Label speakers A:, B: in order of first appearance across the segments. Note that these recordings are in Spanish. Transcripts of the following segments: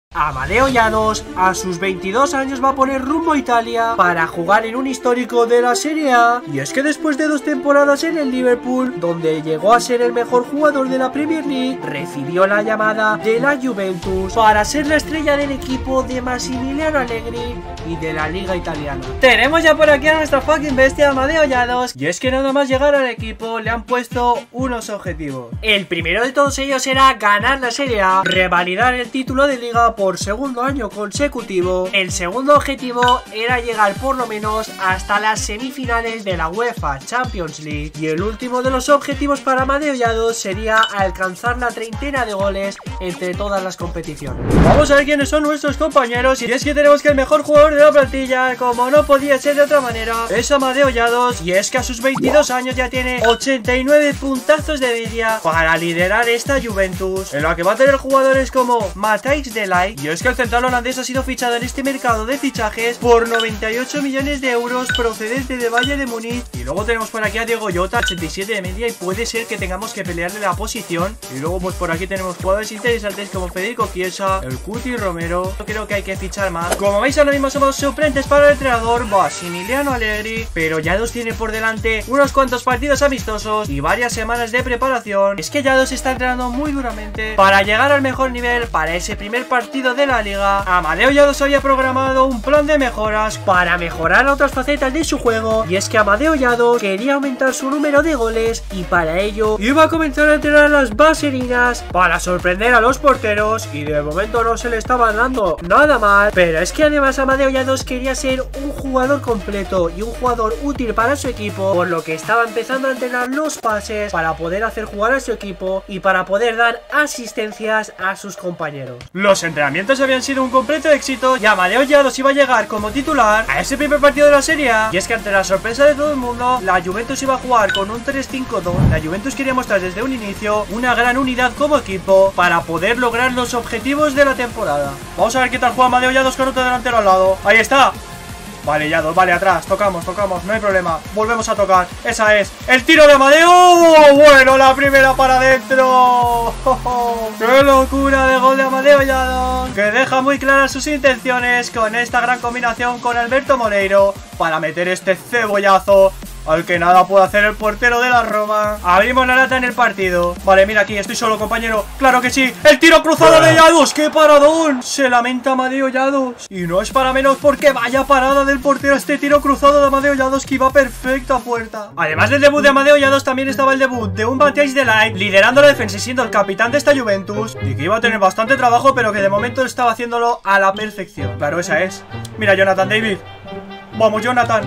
A: Amadeo Llanos a sus 22 años va a poner rumbo a Italia para jugar en un histórico de la Serie A. Y es que después de 2 temporadas en el Liverpool, donde llegó a ser el mejor jugador de la Premier League, recibió la llamada de la Juventus para ser la estrella del equipo de Massimiliano Allegri y de la Liga Italiana. Tenemos ya por aquí a nuestra fucking bestia Amadeo Llanos, y es que nada más llegar al equipo le han puesto unos objetivos. El primero de todos ellos era ganar la Serie A, revalidar el título de Liga por segundo año consecutivo. El segundo objetivo era llegar por lo menos hasta las semifinales de la UEFA Champions League, y el último de los objetivos para Amadeo Llanos sería alcanzar la 30 de goles entre todas las competiciones. Vamos a ver quiénes son nuestros compañeros, y es que tenemos que el mejor jugador de la plantilla, como no podía ser de otra manera, es Amadeo Llanos, y es que a sus 22 años ya tiene 89 puntazos de media para liderar esta Juventus, en la que va a tener jugadores como Matthijs de Ligt. Y es que el central holandés ha sido fichado en este mercado de fichajes por 98 millones de euros procedente de Bayern de Múnich. Y luego tenemos por aquí a Diego Jota, 87 de media, y puede ser que tengamos que pelearle la posición. Y luego pues por aquí tenemos jugadores interesantes como Federico Chiesa, el Cuti Romero. Yo creo que hay que fichar más. Como veis, ahora mismo somos suplentes para el entrenador Massimiliano Allegri, pero Llanos tiene por delante unos cuantos partidos amistosos y varias semanas de preparación. Es que Llanos está entrenando muy duramente para llegar al mejor nivel para ese primer partido de la liga. Amadeo Llanos había programado un plan de mejoras para mejorar otras facetas de su juego, y es que Amadeo Llanos quería aumentar su número de goles, y para ello iba a comenzar a entrenar las vaserinas para sorprender a los porteros, y de momento no se le estaba dando nada mal. Pero es que además Amadeo Llanos quería ser un jugador completo y un jugador útil para su equipo, por lo que estaba empezando a entrenar los pases para poder hacer jugar a su equipo y para poder dar asistencias a sus compañeros. Los entrenamientos habían sido un completo éxito, y Amadeo Llanos iba a llegar como titular a ese primer partido de la Serie A. Y es que ante la sorpresa de todo el mundo, la Juventus iba a jugar con un 3-5-2. La Juventus quería mostrar desde un inicio una gran unidad como equipo para poder lograr los objetivos de la temporada. Vamos a ver qué tal juega Amadeo Llanos con otro delantero al lado. Ahí está. Vale, Llanos, vale, atrás, tocamos, no hay problema. Volvemos a tocar, esa es. El tiro de Amadeo, bueno, la primera para adentro. ¡Qué locura de gol de Amadeo Llanos! Que deja muy claras sus intenciones con esta gran combinación con Alberto Moreiro para meter este cebollazo al que nada puede hacer el portero de la Roma. Abrimos la lata en el partido. Vale, mira aquí, estoy solo, compañero. Claro que sí, el tiro cruzado de Llanos. ¡Qué paradón! Se lamenta Amadeo Llanos, y no es para menos porque vaya parada del portero este tiro cruzado de Amadeo Llanos, que iba perfecto a puerta. Además del debut de Amadeo Llanos, también estaba el debut de un Matthijs de Ligt liderando la defensa y siendo el capitán de esta Juventus, y que iba a tener bastante trabajo, pero que de momento estaba haciéndolo a la perfección. Claro, esa es. Mira, Jonathan David. Vamos, Jonathan.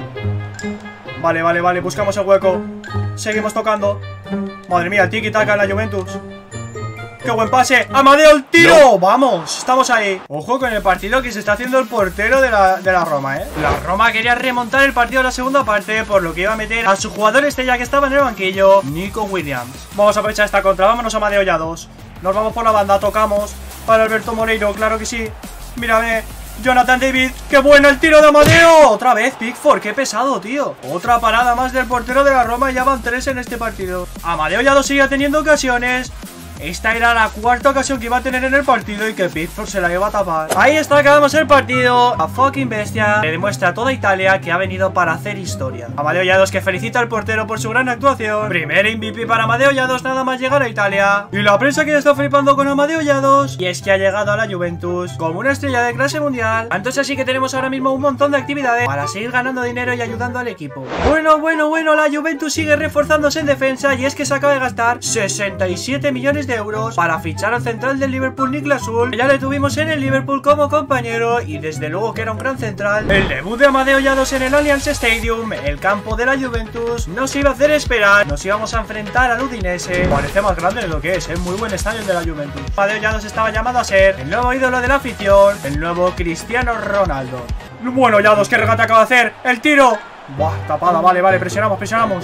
A: Vale, buscamos el hueco. Seguimos tocando. Madre mía, el tiki-taka en la Juventus. ¡Qué buen pase! ¡Amadeo, el tiro! No. ¡Vamos! Estamos ahí. Ojo con el partido que se está haciendo el portero de la Roma, ¿eh? La Roma quería remontar el partido en la segunda parte, por lo que iba a meter a su jugador estrella que estaba en el banquillo, Nico Williams. Vamos a aprovechar esta contra. Vámonos a Amadeo Llanos. Nos vamos por la banda, tocamos para Alberto Moreiro, claro que sí. Mírame, Jonathan David, ¡qué bueno el tiro de Amadeo! Otra vez Pickford, qué pesado, tío. Otra parada más del portero de la Roma, y ya van 3 en este partido. Amadeo Llanos sigue teniendo ocasiones. Esta era la cuarta ocasión que iba a tener en el partido y que Pickford se la iba a tapar. Ahí está, acabamos el partido. La fucking bestia le demuestra a toda Italia que ha venido para hacer historia. Amadeo Llanos, que felicita al portero por su gran actuación. Primer MVP para Amadeo Llanos nada más llegar a Italia. Y la prensa que ya está flipando con Amadeo Llanos. Y es que ha llegado a la Juventus como una estrella de clase mundial. Entonces así que tenemos ahora mismo un montón de actividades para seguir ganando dinero y ayudando al equipo. Bueno, la Juventus sigue reforzándose en defensa, y es que se acaba de gastar 67 millones de euros para fichar al central del Liverpool, Niklas Süle. Ya le tuvimos en el Liverpool como compañero, y desde luego que era un gran central. El debut de Amadeo Llanos en el Allianz Stadium, el campo de la Juventus, nos iba a hacer esperar. Nos íbamos a enfrentar al Udinese. Parece más grande de lo que es, muy buen estadio de la Juventus. Amadeo Llanos estaba llamado a ser el nuevo ídolo de la afición, el nuevo Cristiano Ronaldo. Bueno, Llanos, qué regate acaba de hacer. El tiro. Buah, tapada, vale, presionamos.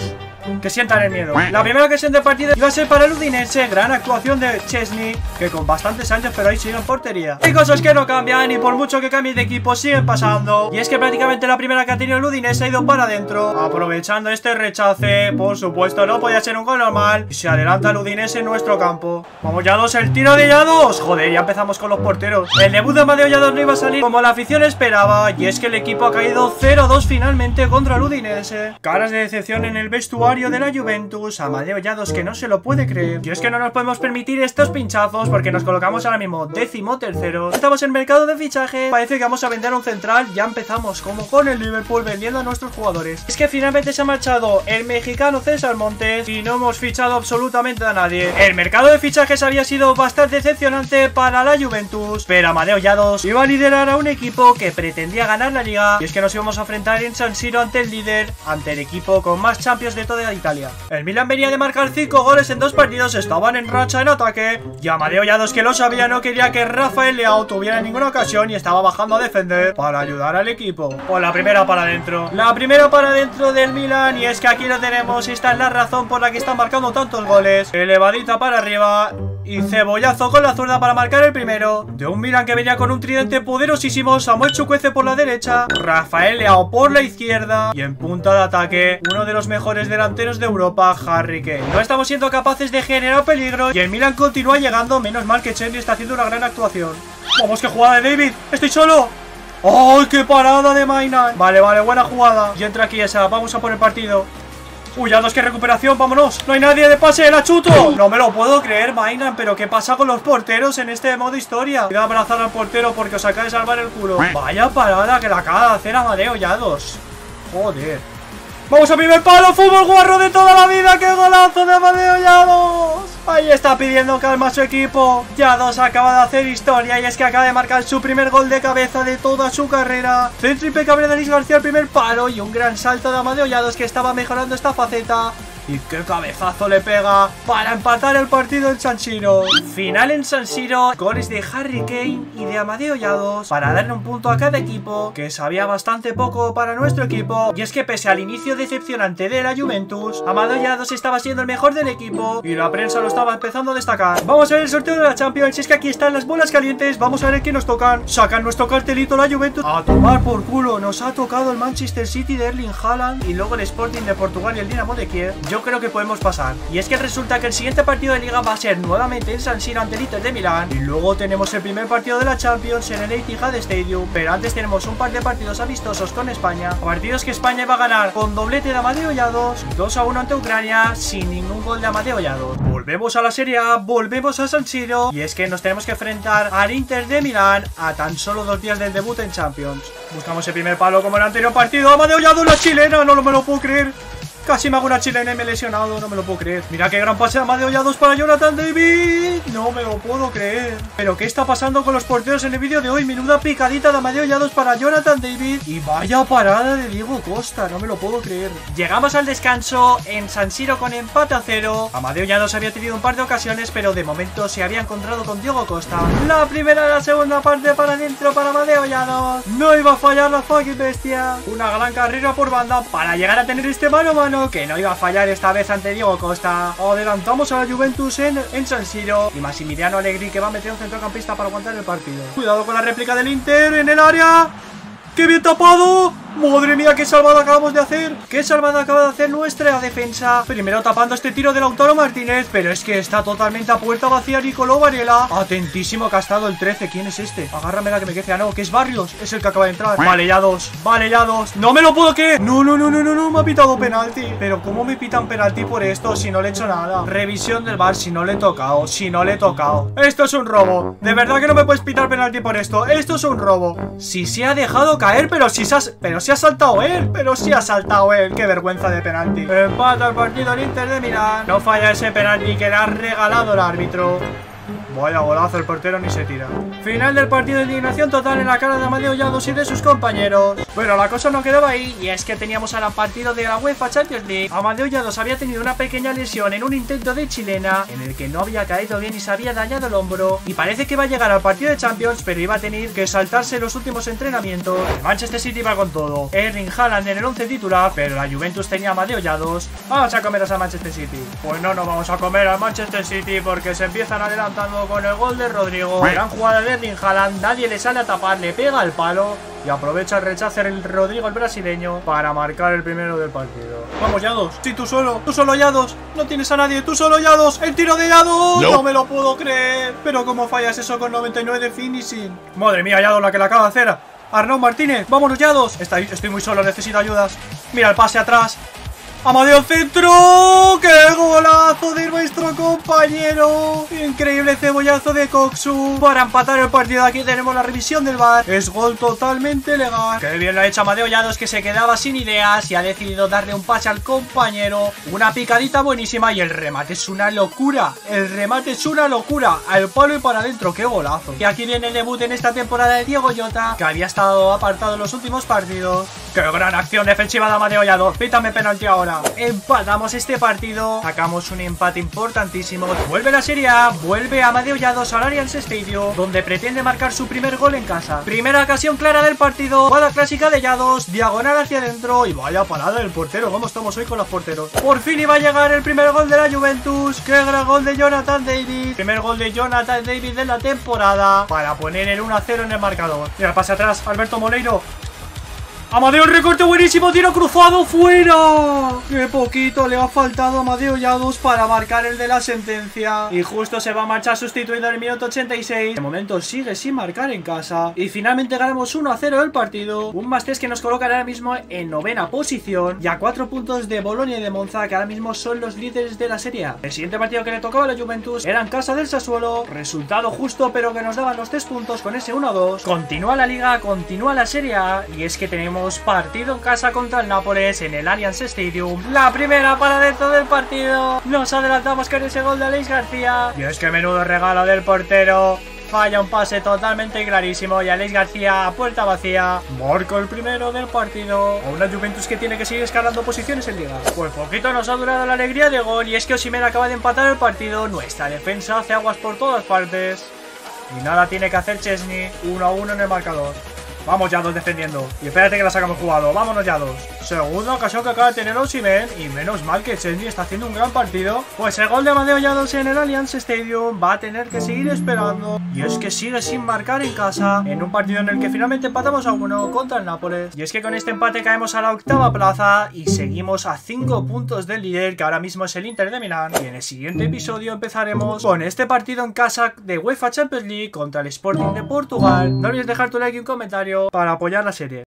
A: que sientan el miedo. La primera ocasión de partida iba a ser para el Udinese. Gran actuación de Chesney, que con bastantes años pero ahí sigue en portería. Hay cosas que no cambian y por mucho que cambie de equipo siguen pasando. Y es que prácticamente la primera que ha tenido el Udinese ha ido para adentro, aprovechando este rechace. Por supuesto no podía ser un gol normal y se adelanta el Udinese en nuestro campo. Vamos Yados, el tiro de Yados. Joder, ya empezamos con los porteros. El debut de Amadeo Yados no iba a salir como la afición esperaba, y es que el equipo ha caído 0-2 finalmente contra el Udinese. Caras de decepción en el vestuario de la Juventus. Amadeo Yados que no se lo puede creer. Y es que no nos podemos permitir estos pinchazos porque nos colocamos ahora mismo 13º. Estamos en mercado de fichaje. Parece que vamos a vender a un central. Ya empezamos como con el Liverpool vendiendo a nuestros jugadores. Es que finalmente se ha marchado el mexicano César Montes y no hemos fichado absolutamente a nadie. El mercado de fichajes había sido bastante decepcionante para la Juventus, pero Amadeo Yados iba a liderar a un equipo que pretendía ganar la liga, y es que nos íbamos a enfrentar en San Siro ante el líder, ante el equipo con más Champions de toda Italia. El Milan venía de marcar 5 goles en 2 partidos, estaban en racha en ataque, y Amadeo Yados, que lo sabía, no quería que Rafael Leao tuviera ninguna ocasión y estaba bajando a defender para ayudar al equipo. Pues la primera para adentro. La primera para adentro del Milan, y es que aquí lo tenemos, y esta es la razón por la que están marcando tantos goles. Elevadita para arriba y cebollazo con la zurda para marcar el primero. De un Milan que venía con un tridente poderosísimo: Samuel Chukwueze por la derecha, Rafael Leao por la izquierda, y en punta de ataque uno de los mejores delanteros de Europa, Harry Kane. No estamos siendo capaces de generar peligro y el Milan continúa llegando. Menos mal que Chesney está haciendo una gran actuación. Vamos, que jugada de David. Estoy solo. ¡Oh, qué parada de Mainan! Vale, buena jugada. Y entra aquí esa, vamos a por el partido. Uy, Yados, qué recuperación, vámonos. No hay nadie de pase, la chuto. No me lo puedo creer, Mainan, pero ¿qué pasa con los porteros en este modo historia? Voy a abrazar al portero porque os acaba de salvar el culo. Vaya parada que la acaba de hacer Amadeo Yados. Joder. Vamos a primer palo, fútbol guarro de toda la vida. ¡Qué golazo de Amadeo Yados! Ahí está pidiendo calma a su equipo. Yados acaba de hacer historia, y es que acaba de marcar su primer gol de cabeza de toda su carrera. Centro impecable de Denis García al primer palo, y un gran salto de Amadeo Yados, que estaba mejorando esta faceta. Y qué cabezazo le pega para empatar el partido en San Siro. Final en San Siro, goles de Harry Kane y de Amadeo Yados para darle un punto a cada equipo, que sabía bastante poco para nuestro equipo. Y es que pese al inicio decepcionante de la Juventus, Amadeo Yados estaba siendo el mejor del equipo y la prensa lo estaba empezando a destacar. Vamos a ver el sorteo de la Champions. Y es que aquí están las bolas calientes. Vamos a ver quién nos tocan. Sacan nuestro cartelito la Juventus. A tomar por culo. Nos ha tocado el Manchester City de Erling Haaland y luego el Sporting de Portugal y el Dinamo de Kiev. Yo creo que podemos pasar. Y es que resulta que el siguiente partido de liga va a ser nuevamente en San Siro ante el Inter de Milán, y luego tenemos el primer partido de la Champions en el Etihad Stadium. Pero antes tenemos un par de partidos amistosos con España, partidos que España va a ganar con doblete de Amadeo Yados, 2-1 ante Ucrania sin ningún gol de Amadeo Yados. Volvemos a la Serie A, volvemos a San Siro, y es que nos tenemos que enfrentar al Inter de Milán a tan solo 2 días del debut en Champions. Buscamos el primer palo como en el anterior partido. Amadeo Yados, la chilena, no me lo puedo creer. Casi me hago una chilena y me he lesionado, no me lo puedo creer. Mira qué gran pase de Amadeo Yados para Jonathan David. No me lo puedo creer. Pero ¿qué está pasando con los porteros en el vídeo de hoy? Menuda picadita de Amadeo Yados para Jonathan David. Y vaya parada de Diego Costa, no me lo puedo creer. Llegamos al descanso en San Siro con empate a 0. Amadeo Yados había tenido un par de ocasiones, pero de momento se había encontrado con Diego Costa. La primera y la segunda parte para adentro para Amadeo Yados. No iba a fallar la fucking bestia. Una gran carrera por banda para llegar a tener este mano a mano, que no iba a fallar esta vez ante Diego Costa. Adelantamos a la Juventus en San Siro, y Massimiliano Allegri, que va a meter un centrocampista para aguantar el partido. Cuidado con la réplica del Inter en el área. ¡Qué bien tapado! ¡Madre mía, qué salvada acabamos de hacer! ¡Qué salvada acaba de hacer nuestra defensa! Primero tapando este tiro de Lautaro Martínez, pero es que está totalmente a puerta vacía Nicolò Varela. Atentísimo que ha estado el 13. ¿Quién es este? Agárramela que me quede. No, que es Barrios. Es el que acaba de entrar. Vale, ya dos. ¡No me lo puedo creer! No, me ha pitado penalti. Pero ¿cómo me pitan penalti por esto si no le he hecho nada? Revisión del VAR, si no le he tocado. Esto es un robo. De verdad que no me puedes pitar penalti por esto. Esto es un robo. Si se ha dejado caer, pero si ha saltado él. Qué vergüenza de penalti. Empata el partido el Inter de Milán. No falla ese penalti que le ha regalado el árbitro. Vaya golazo, el portero ni se tira. Final del partido de indignación total en la cara de Amadeo Llados y de sus compañeros. Pero la cosa no quedaba ahí, y es que teníamos al partido de la UEFA Champions League. Amadeo Llados había tenido una pequeña lesión en un intento de chilena, en el que no había caído bien y se había dañado el hombro. Y parece que va a llegar al partido de Champions, pero iba a tener que saltarse los últimos entrenamientos. El Manchester City va con todo. Erling Haaland en el 11 titular, pero la Juventus tenía a Amadeo Llados. Vamos a comeros al Manchester City. Pues no, no vamos a comer al Manchester City porque se empiezan adelantando con el gol de Rodrigo. Gran jugada de Erling Haaland, nadie le sale a tapar, le pega al palo y aprovecha el rechazo el Rodrigo, el brasileño, para marcar el primero del partido. Vamos, Llados. Sí, tú solo, Llados. No tienes a nadie, tú solo, Llados. El tiro de Llados. No me lo puedo creer. Pero cómo fallas eso con 99 de finishing. Madre mía, Llados, la que le acaba de hacer Arnaud Martínez. Vámonos, Llados. Estoy muy solo, necesito ayudas. Mira el pase atrás. Amadeo centro. ¡Qué golazo de nuestro compañero! Increíble cebollazo de Coxu para empatar el partido. Aquí tenemos la revisión del VAR. Es gol totalmente legal. Qué bien lo ha hecho Amadeo Llados, que se quedaba sin ideas y ha decidido darle un pase al compañero. Una picadita buenísima y el remate es una locura. El remate es una locura. Al palo y para adentro. ¡Qué golazo! Y aquí viene el debut en esta temporada de Diego Jota, que había estado apartado en los últimos partidos. ¡Qué gran acción defensiva de Amadeo Llados! Pítame penalti ahora. Empatamos este partido, sacamos un empate importantísimo. Vuelve la Serie A, vuelve Amadeo Llados al Allianz Stadium, donde pretende marcar su primer gol en casa. Primera ocasión clara del partido, jugada clásica de Llados, diagonal hacia adentro y vaya parada del portero. ¿Cómo estamos hoy con los porteros? Por fin iba a llegar el primer gol de la Juventus. ¡Qué gran gol de Jonathan David! Primer gol de Jonathan David de la temporada para poner el 1-0 en el marcador. Mira, pase atrás, Alberto Moleiro. Amadeo, el recorte buenísimo, tiro cruzado, fuera. Qué poquito le ha faltado a Amadeo Llados para marcar el de la sentencia. Y justo se va a marchar sustituido en el minuto 86. De momento sigue sin marcar en casa. Y finalmente ganamos 1-0 el partido. Un +3 que nos coloca ahora mismo en 9ª posición. Y a 4 puntos de Bolonia y de Monza, que ahora mismo son los líderes de la Serie A. El siguiente partido que le tocaba a la Juventus era en casa del Sassuolo. Resultado justo, pero que nos daban los 3 puntos con ese 1-2. Continúa la Liga, continúa la Serie A. Y es que tenemos partido en casa contra el Nápoles en el Allianz Stadium. La primera para dentro del partido. Nos adelantamos con ese gol de Aleix García. Y es que menudo regalo del portero. Falla un pase totalmente clarísimo y Aleix García a puerta vacía marca el primero del partido. A una Juventus que tiene que seguir escalando posiciones en Liga. Pues poquito nos ha durado la alegría de gol y es que Osimhen acaba de empatar el partido. Nuestra defensa hace aguas por todas partes y nada tiene que hacer Chesney. 1-1 en el marcador. Vamos, Llados defendiendo. Y espérate que la sacamos jugado. Vámonos, Llados. Segunda ocasión que acaba de tener Osimhen. Y menos mal que Chesney está haciendo un gran partido. Pues el gol de Amadeo Llados en el Allianz Stadium va a tener que seguir esperando. Y es que sigue sin marcar en casa, en un partido en el que finalmente empatamos a 1 contra el Nápoles. Y es que con este empate caemos a la 8ª plaza y seguimos a 5 puntos del líder, que ahora mismo es el Inter de Milán. Y en el siguiente episodio empezaremos con este partido en casa de UEFA Champions League contra el Sporting de Portugal. No olvides dejar tu like y un comentario para apoyar la serie.